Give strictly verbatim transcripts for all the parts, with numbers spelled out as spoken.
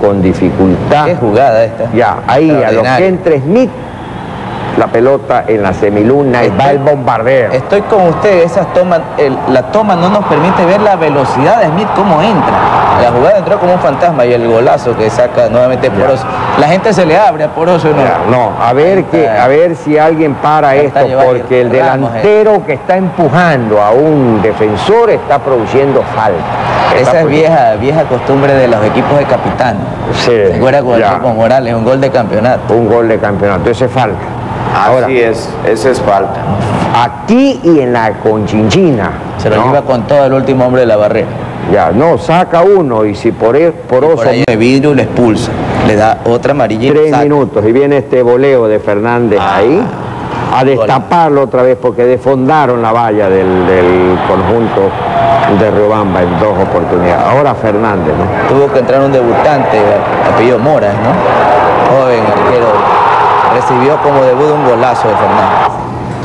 con dificultad. Qué jugada esta. Ya, ahí a lo que entre Smith, la pelota en la semiluna y va el bombardeo. Estoy con usted, esas tomas, el, la toma no nos permite ver la velocidad de Smith, cómo entra. La jugada entró como un fantasma y el golazo que saca nuevamente Poroso. La gente se le abre a Poroso. No, ya, no a, ver que, a ver si alguien para esto, porque el delantero eh. que está empujando a un defensor está produciendo falta. Esa es vieja, vieja costumbre de los equipos de capitán. Sí. Recuerda con, con Morales, un gol de campeonato. Un gol de campeonato, ese es falta. Ahora, así es, ese es falta. Aquí y en la Conchinchina. Se lo ¿no? lleva con todo el último hombre de la barrera. Ya, no, saca uno y si por él, por oso... Por ahí de vidrio le expulsa, le da otra amarilla. Tres saca. minutos y viene este voleo de Fernández ah, ahí a destaparlo otra vez porque desfondaron la valla del, del conjunto de Riobamba en dos oportunidades. Ahora Fernández, ¿no? Tuvo que entrar un debutante, apellido Moras, ¿no? Joven arquero. Recibió como debut un golazo de Fernández.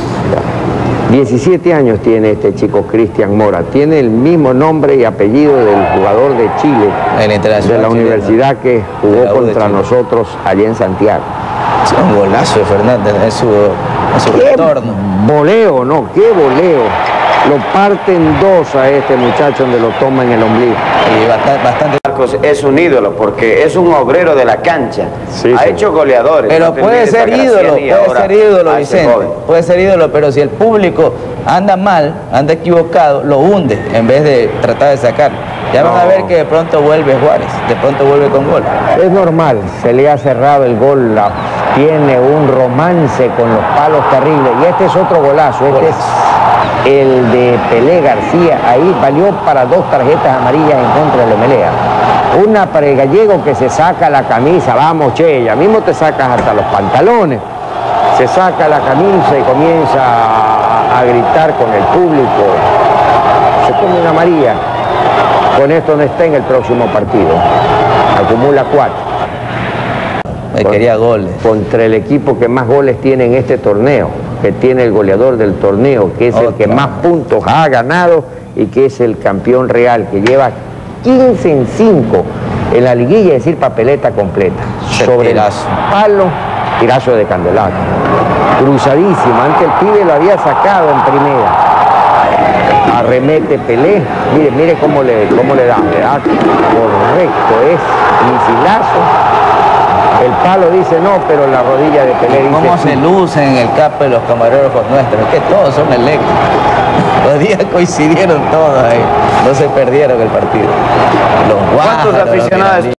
diecisiete años tiene este chico Cristian Mora. Tiene el mismo nombre y apellido del jugador de Chile, de la universidad que jugó contra nosotros allá en Santiago. Es un golazo de Fernández en su, en su retorno. Voleo, ¿no? ¡Qué voleo! Lo parten dos a este muchacho donde lo toma en el ombligo. Y bastante, bastante... Marcos es un ídolo porque es un obrero de la cancha. Sí, ha sí. hecho goleadores. Pero no puede ser ídolo, puede ser ídolo, Vicente. Puede ser ídolo, pero si el público anda mal, anda equivocado, lo hunde en vez de tratar de sacarlo. Ya no. van a ver que de pronto vuelve Juárez, de pronto vuelve con gol. Es normal, se le ha cerrado el gol, la, tiene un romance con los palos terribles. Y este es otro golazo, este golazo. es... El de Pelé García, ahí valió para dos tarjetas amarillas en contra de Lemelea. Una para el gallego que se saca la camisa, vamos che, ya mismo te sacas hasta los pantalones. Se saca la camisa y comienza a, a gritar con el público. Se pone una amarilla. Con esto no está en el próximo partido. Acumula cuatro. Me quería goles. Contra el equipo que más goles tiene en este torneo, que tiene el goleador del torneo, que es Otra. el que más puntos ha ganado y que es el campeón real, que lleva quince en cinco en la liguilla, es decir, papeleta completa. Se sobre tirazo. el palo, tirazo de Candelario. Cruzadísimo, antes el pibe lo había sacado en primera. Arremete Pelé, mire, mire cómo le, cómo le da, le da correcto, es misilazo. El palo dice no, pero la rodilla de Pelé dice... ¿Cómo se lucen en el campo de los camarógrafos nuestros? Es que todos son eléctricos. Los días coincidieron todos ahí. No se perdieron el partido. Los ¿Cuántos aficionados?